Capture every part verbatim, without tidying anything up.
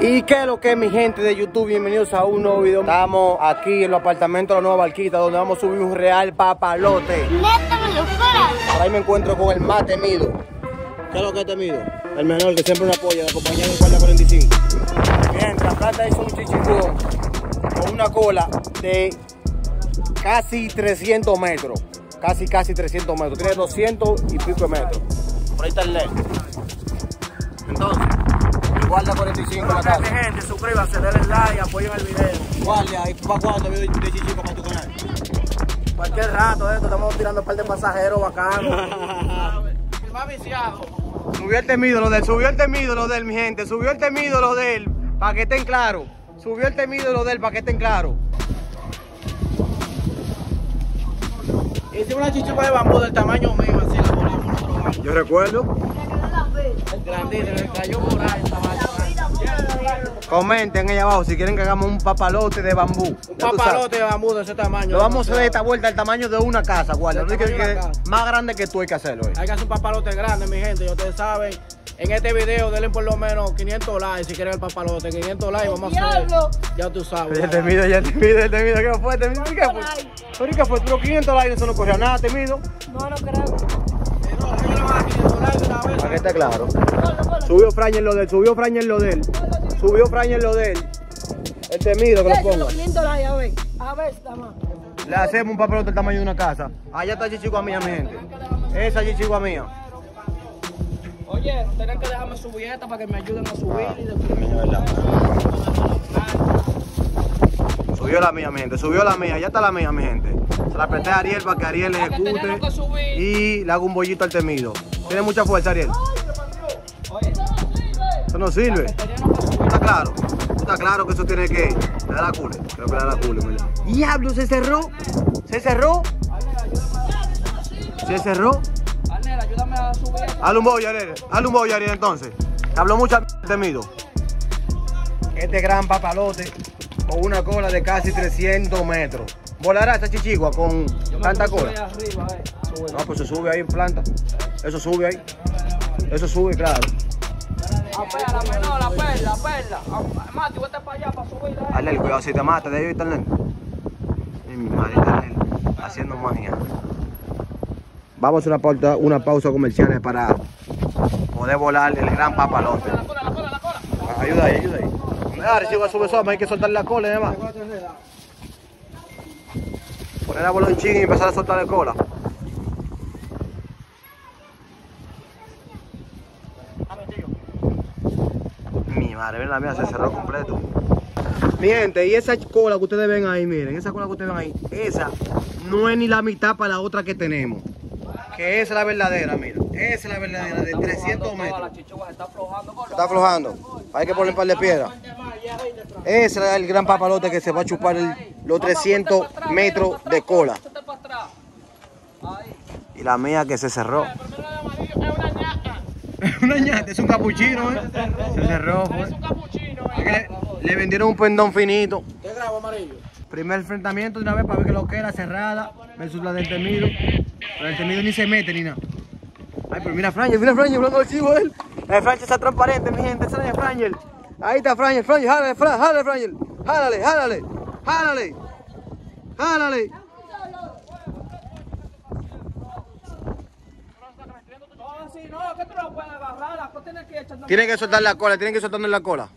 ¿Y qué es lo que es, mi gente de YouTube? Bienvenidos a un nuevo video. Estamos aquí en los apartamentos de la Nueva Barquita, donde vamos a subir un real papalote. Ahora ahí me encuentro con el más temido. ¿Qué es lo que es temido? El menor que siempre nos apoya, acompañado en cuarenta cuarenta y cinco. Bien, la plata hizo un chichicón con una cola de casi trescientos metros. Casi, casi trescientos metros. Tiene doscientos y pico de metros. Por ahí está el net. Entonces, guarda cuarenta y cinco en la casa. Gente, suscríbanse, denle like, apoyen el video. Guardia, ¿y para cuándo video de chichico para tu canal? Cualquier rato, esto, estamos tirando un par de pasajeros bacanos. El más viciado. Subió el temido lo de él, subió el temido lo de él, mi gente. Subió el temido lo de él, para que estén claros. Subió el temido lo de él, para que estén claros. Hice una chichuca de bambú del tamaño mío, así la ponemos nosotros. Yo recuerdo. El grandito, le cayó por ahí el tamaño. Comenten ahí abajo si quieren que hagamos un papalote de bambú. Un papalote de bambú de ese tamaño. Lo vamos a hacer de esta vuelta al tamaño de una casa, guarda. Del No es que, tamaño de que una casa. más grande que tú hay que hacerlo. Eh. Hay que hacer un papalote grande, mi gente, y ustedes saben. En este video denle por lo menos quinientos likes si quieren el papalote. quinientos likes vamos a hacer. Ya tú sabes. Ya el temido, ya el temido, el temido. ¿Qué fue? ¿Temido? ¿Qué fue? ¿Por qué fue? Los quinientos likes eso no corrió nada, temido. No, no creo. Para que esté claro. Subió Frañel lo de él, subió Frañel lo de él. Subió Frañel lo de él. El temido que lo ponga. quinientos likes, a ver. A ver, está más. Le hacemos un papalote del tamaño de una casa. Allá está chichigua mía, mi gente. Esa chichigua mía. Oye, tienen que dejarme subir esta para que me ayuden a subir y después. Subió la mía, mi gente. Subió la mía. Ya está la mía, mi gente. Se la presté a Ariel para que Ariel le ejecute y le haga un bollito al temido. Tiene mucha fuerza, Ariel. Eso no sirve. Está claro. Está claro que eso tiene que. Le da la cule. Creo que le da la cule, ¿verdad? ¡Diablo! Se cerró. Se cerró. Se cerró. Arnel, ayúdame a subir. Hazle un bollo, Ariel. Hazle un bollo, Ariel, entonces. Habló mucha m*** temido. Este gran papalote con una cola de casi trescientos metros. ¿Volará esa chichigua con tanta cola? Arriba, eh. No, pues se sube ahí en planta. Eso sube ahí. Eso sube, claro. La perla, menor, la perla, la perla. Mati, vete para allá para subir. Arnel, cuidado si te mata de ahí, Arnel. Ay, mi madre, Arnel. Haciendo magia. Vamos a hacer una pausa, una pausa comercial para poder volar el gran papalote. La cola, la cola, la cola. Ayuda ahí, ayuda ahí. Mira, si va a subir soma, hay que soltar la cola y demás. Poner a volar un ching y empezar a soltar la cola. Mi madre, ven la mía, se cerró completo. Mi gente, y esa cola que ustedes ven ahí, miren, esa cola que ustedes ven ahí, esa no es ni la mitad para la otra que tenemos. Que esa es la verdadera, mira. Esa es la verdadera, de trescientos metros. La chichuga está aflojando. Está aflojando. Hay que poner un par de piedras. Ese es el gran papalote que se va a chupar el, los trescientos metros de cola. Y la mía que se cerró. Es una ñata, es un capuchino, ¿eh? Se cerró, pues. Es un capuchino, Es que le, le vendieron un pendón finito. ¿Qué grabo amarillo? Primer enfrentamiento de una vez para ver que lo que era cerrada versus la del temido. Pero el temido ni se mete ni nada. Ay, pero mira Frangel, mira Frangel, hablando del chivo de él. El Frangel está transparente, mi gente, esa es Frangel. Ahí está Frangel, Frangel, jálale, Frangel, jálale, Frangel. Jálale, jálale, jálale, jálale. No, sí, no, que tú no puedes agarrar, la tienes que echar. Tienen que soltar la cola, tienen que soltar la cola.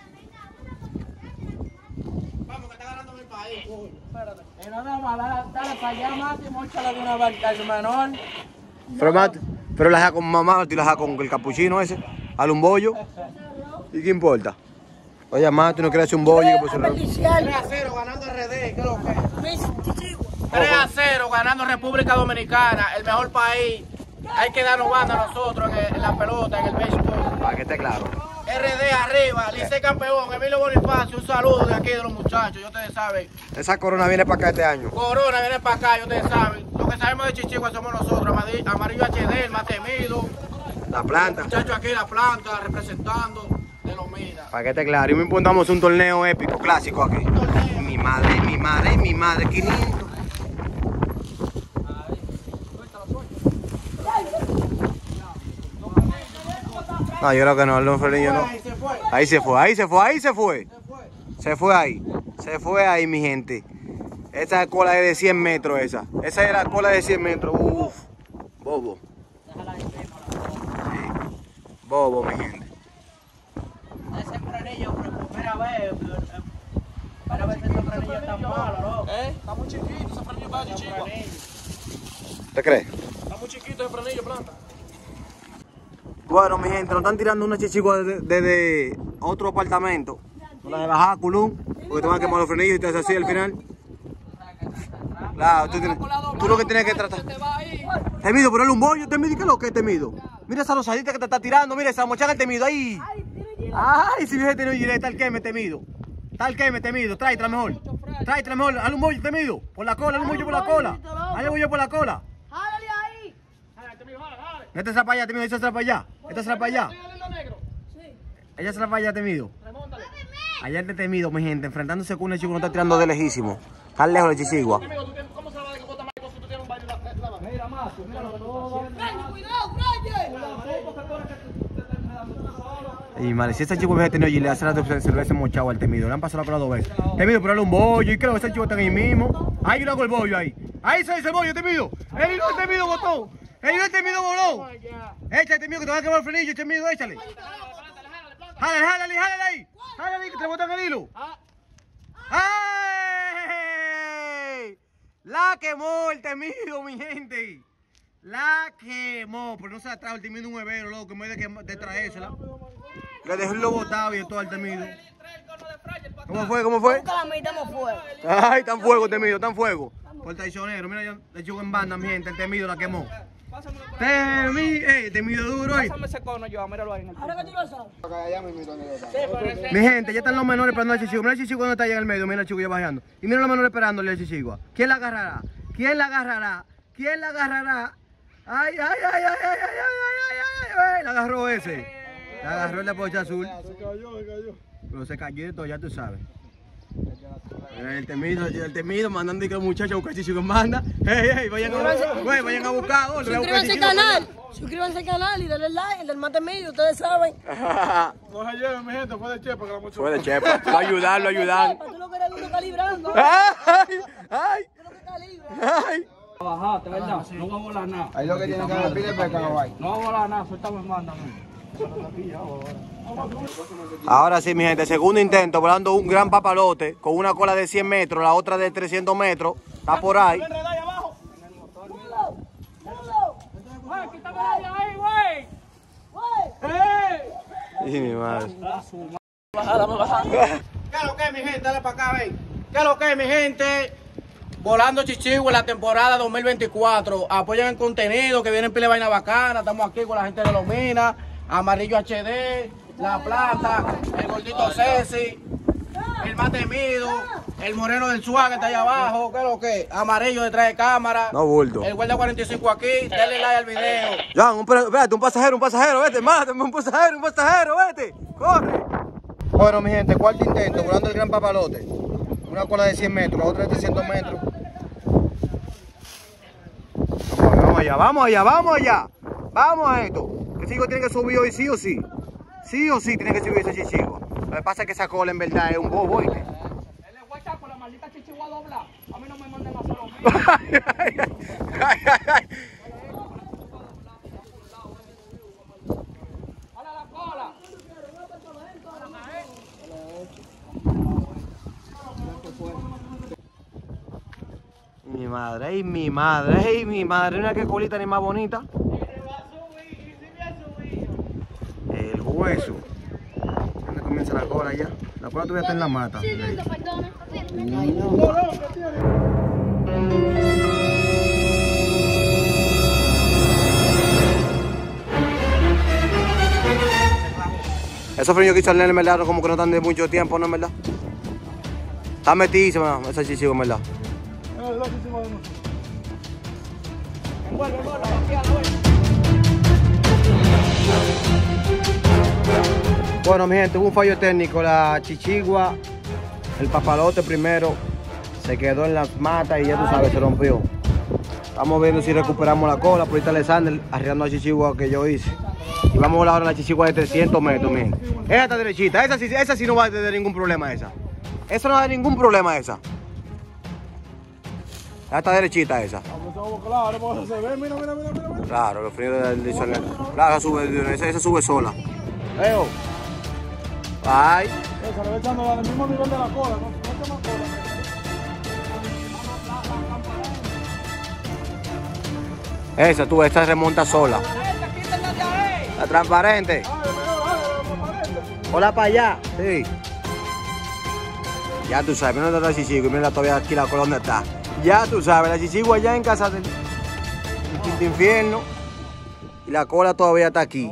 Vamos, que está ganando mi país. Espérate. Y no, no, dale, dale para allá, Mati, móchala de una barca, el menor. Pero, Mati, pero la deja con mamá, tú la deja con el capuchino ese, al un bollo. ¿Y qué importa? Oye, Mati, no quieres hacer un bollo. Que tres a cero ganando R D, ¿qué es lo que es? tres a cero ganando República Dominicana, el mejor país. Hay que darnos banda a nosotros en, el, en la pelota, en el béisbol. Para que esté claro. R D arriba, Licey campeón, Emilio Bonifacio, un saludo de aquí de los muchachos, ya ustedes saben. Esa corona viene para acá este año. Corona viene para acá, ya ustedes saben. Lo que sabemos de Chichigua somos nosotros, Amarillo H D, el más temido. La planta. Muchachos aquí la planta, representando de los minas. Para que esté claro. Y me impondamos un torneo épico, clásico aquí. Mi madre, mi madre, mi madre, quinientos. No, yo creo que no, el Don Feliño no. Ahí se fue, ahí se fue, ahí se fue. Se fue ahí. Se fue ahí, mi gente. Esa cola es de cien metros, esa. Esa era la cola de cien metros. Uf. Bobo. Sí. Bobo, mi gente. Ese frenillo, por primera vez. Para ver si ese frenillo está malo, loco. ¿Eh? Está muy chiquito, ese frenillo va de chico. ¿Te crees? Está muy chiquito ese frenillo, planta. Bueno, mi gente, nos están tirando una chichigua desde, desde otro apartamento. Nos la de bajar, culón. Porque te van a quemar los frenillos y te haces así al final. Claro, tú, tienes, tú lo que tienes que tratar. Temido, ponle un bollo, Temido. ¿Qué es lo que es Temido? Mira esa rosadita que te está tirando. Mira esa mochanga, Temido, ahí. Ay, si hubiese tenido gilet, está el queme, Temido. Está el queme, Temido. Tráetela mejor. Tráetela mejor. Hazle un bollo, Temido. Por la cola, hazle un bollo por la cola. Hazle un bollo por la cola. ¡Jálale ahí! Esta se la para allá, Temido. Esta se la para allá. Esta se la para allá. Ella se la para allá, Temido. Allá está Temido, mi gente, enfrentándose con un chico que no está tirando de lejísimo. Está lejos de Chichigua. ¿Cómo se la va a botar más si tú tienes un baile en la mano? Mira, Macio, mira lo que todo. ¡Cuidado, Fraye! Y madre, si ese chico hubiese tenido y le hace la se lo hubiese mochado al Temido. Le han pasado la cola dos veces. Temido, pero un bollo. Y creo que ese chico está ahí mismo. Ahí yo le hago el bollo ahí. Ahí se dice el bollo, Temido. ¡Ey, no, el Temido botó! ¡Ey, no, el Temido voló! Échale, Temido, que te va a quemar el frenillo, Temido, échale. Jálale, jálale, jálale ahí. Jálale ahí, que te botan el hilo. ¡Ay! La quemó el Temido, mi gente. La quemó. Pero no se la trajo el Temido un huevero, loco, que me de, de traérsela. Le dejó el lobo botado y todo al Temido. ¿Cómo fue? ¿Cómo fue? Nunca la metemos fuego. Ay, tan fuego, Temido, tan fuego. Por traicionero, mira, yo le echo en banda, mi gente. El Temido la quemó. Temido, eh, Temido duro hoy. Pásame ese cono yo, míralo ahí en el Ahora que tú lo sabes. Mi gente, ya están los menores esperando al Chichigua. Mira el Chichigua cuando está allá en el medio, mira el chico ya bajando. Y mira los menores esperándole al Chichigua. ¿Quién la agarrará? ¿Quién la agarrará? ¿Quién la agarrará? Ay, ay, ay, ay, ay, ay, ay, ay, ay, ay, la agarró ese. La agarró el de Pocha Azul. Se cayó, se cayó. Pero se cayó de todo, ya tú sabes. El Temido, el Temido mandando que los muchachos a buscar Chichigua en banda. Hey, hey, vayan a, wey, vayan a buscar. Oh, Suscríbanse al canal. Suscríbanse al canal y denle like, el del Mate Medio, ustedes saben. No se lleven, mi gente, fue de chepa que la mucho. Fue de chepa. Lo ayudan, lo ayudan. Tú lo que eres uno calibrando. Ay, ay, Tú lo que calibras. ay. Bajaste, ¿verdad? No va a volar nada. Ahí lo que tiene que ver pide pecado ahí. No va a volar nada, suéltame en banda. Ahora sí, mi gente, segundo intento, volando un gran papalote con una cola de cien metros, la otra de trescientos metros, está por ahí. Y mi madre. ¿Qué es lo que es, mi gente? Dale para acá, ven. ¿Qué es lo que es, mi gente? Volando Chichigua en la temporada dos mil veinticuatro. Apoyan el contenido, que vienen pile vaina bacana. Estamos aquí con la gente de Los Minas, Amarillo H D, La Plata, el Gordito Ceci, el Más Temido, el Moreno del Suá que está allá abajo. ¿Qué es lo que es? Amarillo detrás de cámara. No bulto. El Guardia cuarenta y cinco aquí. Denle like al video. Jan, un, vete, un pasajero, un pasajero, vete, mátame, un pasajero, un pasajero, vete, corre. Bueno, mi gente, cuarto intento, volando el gran papalote. Una cola de cien metros, la otra de trescientos metros. Vamos allá, vamos allá, vamos allá. Vamos a esto. El chico tiene que subir hoy sí o sí. Sí o sí tiene que subir ese chichigo. Lo que pasa es que esa cola en verdad es un bobo, ¿oíste? Él es guacha con la maldita chichigua dobla. A mí no me manden a hacer lo mismo. Ay, ay, ay, ay, ay. ¡Hala la cola! Mi madre, ay mi madre, ay mi madre, mira qué colita ni más bonita. El hueso. ¿Dónde comienza la cola ya? La cola todavía está en la mata. Esos fríos que hizo el nene, en verdad, como que no están de mucho tiempo, ¿no? En verdad. Está metidísima esa chichigo, en verdad. Bueno, mi gente, hubo un fallo técnico. La chichigua, el papalote primero, se quedó en las matas y ya tú sabes, se rompió. Estamos viendo si recuperamos la cola. Por ahorita Alexander arriando la chichigua que yo hice. Y vamos a volar ahora la chichigua de trescientos metros, miren. Esa está derechita. Esa sí, esa sí no va a tener ningún problema, esa. Esa no va a tener ningún problema, esa. Esa está derechita, esa. Claro, pues se ve, mira, mira, mira, mira. Claro, los fríos del disolver. Claro, esa sube, esa, esa sube sola. Veo. Ay. Esa le va echando al mismo nivel de la cola, no, no te más cola. Esa, tú, esta remonta sola. La transparente. Hola para allá. Sí. Ya tú sabes, mira dónde está la chichigua, mira todavía aquí la cola donde está. Ya tú sabes, la chichigua allá en casa del quinto infierno. Y la cola todavía está aquí.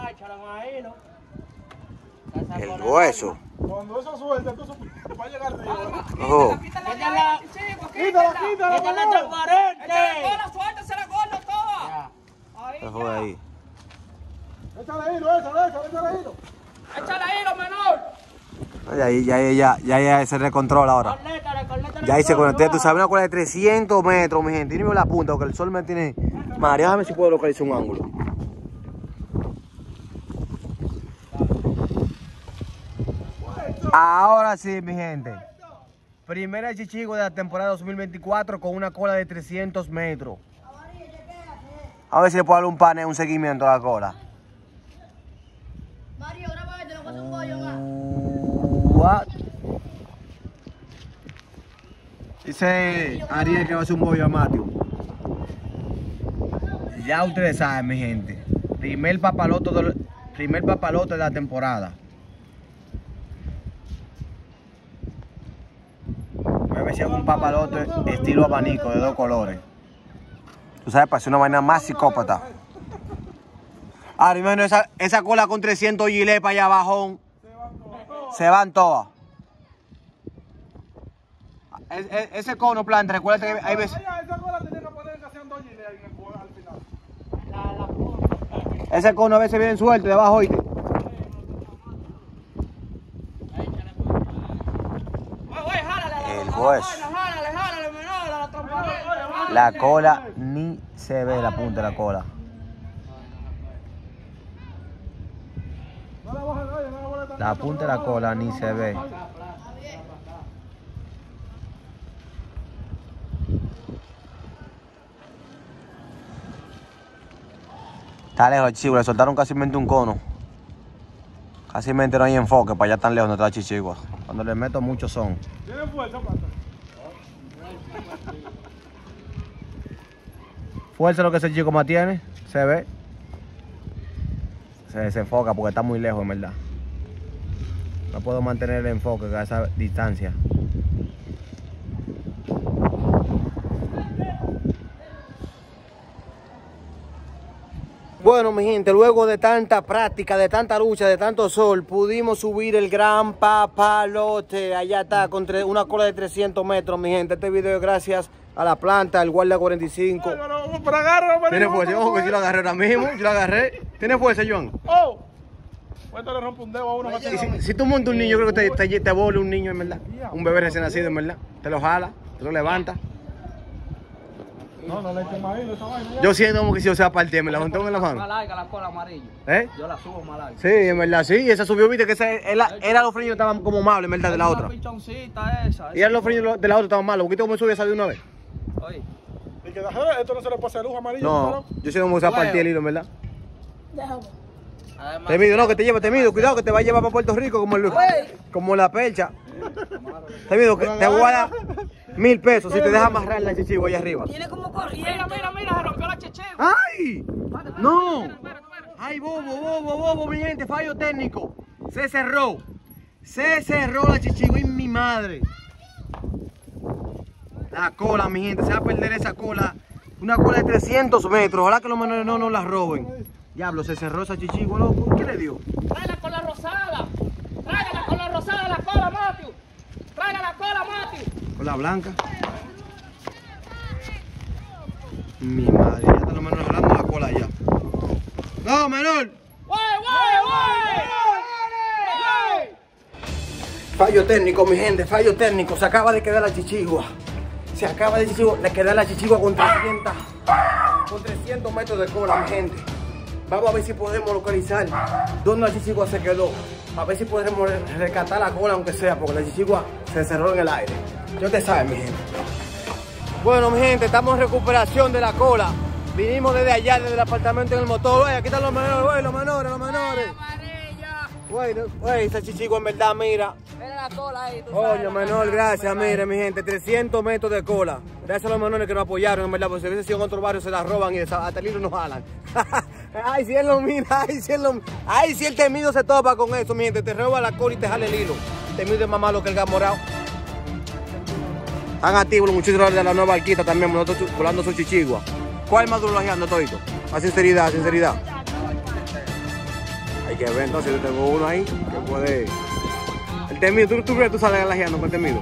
El hueso. Cuando eso suelta, tú va a llegar arriba. Ojo. Quítala, quítala, quítala. transparente. La suelta, se la gorda toda. Ojo ahí. Échale hilo, échale, échale, échale hilo. Échale hilo, menor. Ya, ya, ya, ya, ya se recontrola ahora. Ya ahí se conectó. Tú sabes, una cola de trescientos metros, mi gente. Dime la punta, porque el sol me tiene mareado. Déjame si puedo localizar un ángulo. Ahora sí, mi gente. Primera chichigua de la temporada dos mil veinticuatro con una cola de trescientos metros. A ver si le puedo dar un panel, un seguimiento a la cola. Mario, graba este, lo que es un bollo más. What? Dice Ariel que va a hacer un bollo a Matthew. Ya ustedes saben, mi gente. Primer papalote de, primer papalote de la temporada. Voy a ver si hago un papalote estilo abanico de dos colores. Tú sabes, para hacer una vaina más psicópata. Ahora, imagino esa, esa cola con trescientos gilet para allá abajo. Se van todas. Es, es, ese cono planta, recuerda que hay veces. Esa cola tenía que poner haciendo gilet ahí al final. Ese cono a veces viene suelto debajo, oíste. El hueso. La cola ni se ve la punta de la cola. La punta de la cola ni se ve. Está lejos el chichigua, le soltaron casi un cono. Casi no hay enfoque para allá tan lejos donde está la chichigua. Cuando le meto mucho son. ¿Tiene fuerza, pata? Fuerza lo que ese chico más tiene, se ve. Se desenfoca porque está muy lejos, en verdad. No puedo mantener el enfoque a esa distancia. Bueno, mi gente, luego de tanta práctica, de tanta lucha, de tanto sol, pudimos subir el gran papalote. Allá está, con una cola de trescientos metros, mi gente. Este video es gracias a la planta, el guardia cuarenta y cinco. Pero, pero agárralo, ¿Tiene fuerza? Ojo que si lo agarré ahora mismo, yo lo agarré. ¿Tiene fuerza, Joan? ¡Oh! Cuéntale, le rompe un dedo a uno. Si, si tú montas un niño, yo creo que te, te, te bola un niño, en verdad. Un bebé recién nacido, en verdad. Te lo jala, te lo levanta. No, no le eches más hilo esa vaina. Yo siento como que si yo sea parte, me la junté en la mano. Más larga la cola amarilla. ¿Eh? Yo la subo más larga. Sí, en verdad, sí. Y esa subió, viste, que esa era, era los frenos estaban como malos, en verdad, de la otra. Una pichoncita esa. Y eran los frenos de la otra estaban malos. ¿Viste cómo subía esa de una vez? Oye. Y que esto no se le pasa luz amarillo. No, yo siento como que sea parte el hilo, en verdad. Déjame. Además, Te mido, no, que te lleva, te mido. Cuidado que te va a llevar para Puerto Rico como, el, como la percha. Te mido, que te voy a dar mil pesos si te dejas amarrar la chichigua allá arriba. Tiene como corriente. mira, mira, mira, se rompió la chichigua. ¡Ay! ¡No! ¡Ay, bobo, bobo, bobo, mi gente! Fallo técnico. Se cerró. Se cerró la chichigua y mi madre. La cola, mi gente. Se va a perder esa cola. Una cola de trescientos metros. Ojalá que los menores no nos la roben. Diablo, se cerró esa chichigua, loco. ¿Qué le dio? Tráela con la rosada. Tráela con la rosada, la cola, Matthew. Tráela la cola, Matthew. Con la blanca. Mi madre, ya está los menores hablando la cola ya. ¡No, menor! ¡Wey, wey, wey! Fallo técnico, mi gente, fallo técnico. Se acaba de quedar la chichigua. Se acaba de chichigua, le queda la chichigua con trescientos, con trescientos metros de cola, mi gente. Vamos a ver si podemos localizar dónde la chichigua se quedó. A ver si podemos rescatar la cola, aunque sea, porque la chichigua se cerró en el aire. Yo te sabes, mi gente. Bueno, mi gente, estamos en recuperación de la cola. Vinimos desde allá, desde el apartamento en el motor. Güey, aquí están los menores, güey, los menores, los menores. Güey, güey, esa chichigua en verdad, mira. Mira la cola ahí, tú Coño, menor, gracias, mire, mi gente, trescientos metros de cola. Gracias a los menores que nos apoyaron, en verdad, porque si hubiese sido en otro barrio se la roban y hasta el hilo nos jalan. Ay, si él lo mira, ay, si él lo ay, si el temido se topa con eso, mi gente, te roba la cola y te jala el hilo. El temido es más malo que el gamorao. Están activos los muchachos de la nueva Alquita también, nosotros volando su chichigua. ¿Cuál más duro lajeando todito? A sinceridad, a sinceridad. Hay que ver entonces, yo tengo uno ahí que puede. El temido, ¿tú, tú crees que tú sales lajeando con el temido?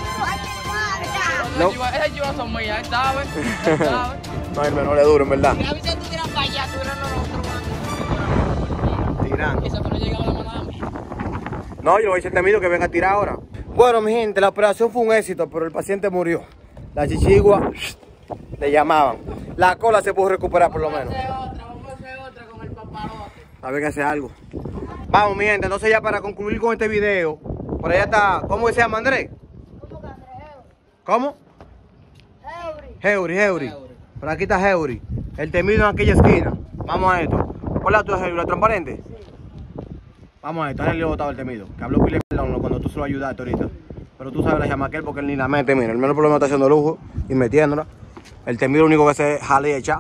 No. Esas chivas son mías, ¿sabes? ¿Sabes? No, el menor es duro, en verdad. Y a veces tú tiras para allá, tú tiras nosotros. Tirando. Eso que no llegaba la manada. No, yo voy a decir temido que venga a tirar ahora. Bueno, mi gente, la operación fue un éxito, pero el paciente murió. La chichigua le llamaban. La cola se pudo recuperar por lo menos. Vamos a hacer otra, vamos a hacer otra con el papalote. A ver que hace algo. Vamos, mi gente, entonces ya para concluir con este video, por allá está, ¿cómo se llama, Andrés? ¿Cómo? Heuri, Heuri. Por aquí está Heuri. El temido en aquella esquina. Vamos a esto. ¿Cuál es la tuya, Heuri? ¿La transparente? Sí. Vamos a esto. Ahora le he botado el temido. Que habló pile cuando tú se lo ayudaste ahorita. Pero tú sabes la llama aquel porque él ni la mete. Mira, el menos problema está haciendo lujo y metiéndola. El temido lo único que hace es jale y echar.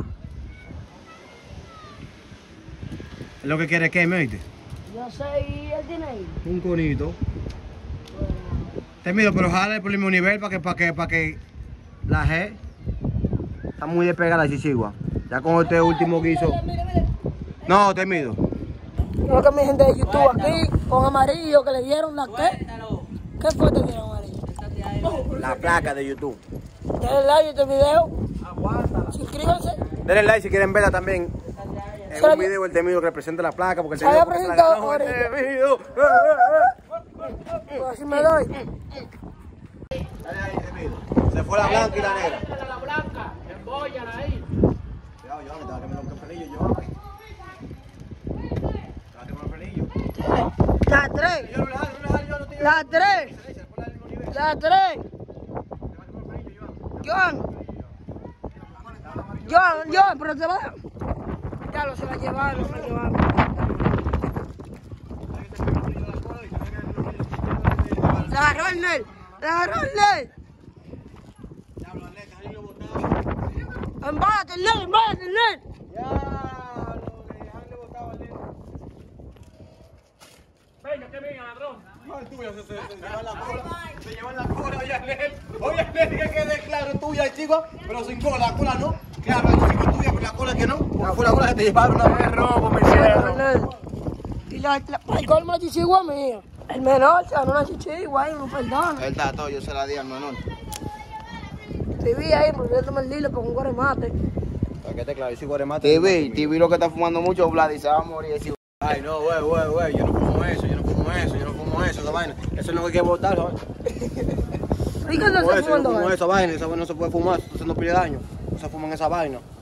Es lo que quiere que me oíste. Yo sé, y él tiene ahí. Un conito. Temido, pero jale por el mismo nivel para que, para que, para que la G está muy despegada la chichigua. Ya con este último guiso. No, temido. Creo que mi gente de YouTube aquí, con amarillo, que le dieron la qué. ¿Qué fue que te dieron amarillo? La placa de YouTube. Denle like a este video. Suscríbanse. Denle like si quieren verla también. En un video el temido que representa la placa, porque el Se había temido presentado la ganó, el ahorita. temido. Pues así me doy. Dale ahí, temido. Se fue la blanca y la negra. La blanca, embóllala ahí. Cuidado, yo, te va a quemar los campanillos, yo. Te va a quemar los frenillos. La tres. La tres. La tres. John. John, John, pero se va. Ya lo se va a llevar, lo se va a llevar. La agarró el Nel. La agarró el Nel. Embárate el Nel, embárate el Nel. Venga, que venga, ladrón. No, el tuyo se, se, se llevan la cola. Se llevan la cola, oye, Nel. Oye, Nel, que quede claro, tuya, chico. Pero sin cola, la cola no. Claro, el chico tuya, pero la cola que no. La cola, la cola que te llevaron una vez robo, me hicieron. Y la, la, el colmo de chichigua mía. El menor se ganó una chichigua y no perdona. El dato, yo se la di al menor. Te vi ahí, porque yo tomé el dilo con un goremate. Para que te claro, yo soy guaremate. T V, T V lo que está fumando mucho, Vlad, y se va a morir. Decir, Ay, no, güey, güey, güey, yo no fumo eso, yo no fumo eso, yo no fumo eso, esa vaina. Eso es lo que hay que botar, ¿sabes? ¿Y qué no Fumo se eso, yo no fumando? fumo esa vaina, esa vaina no se puede fumar, está haciendo pile de daño. No se fuman esa vaina.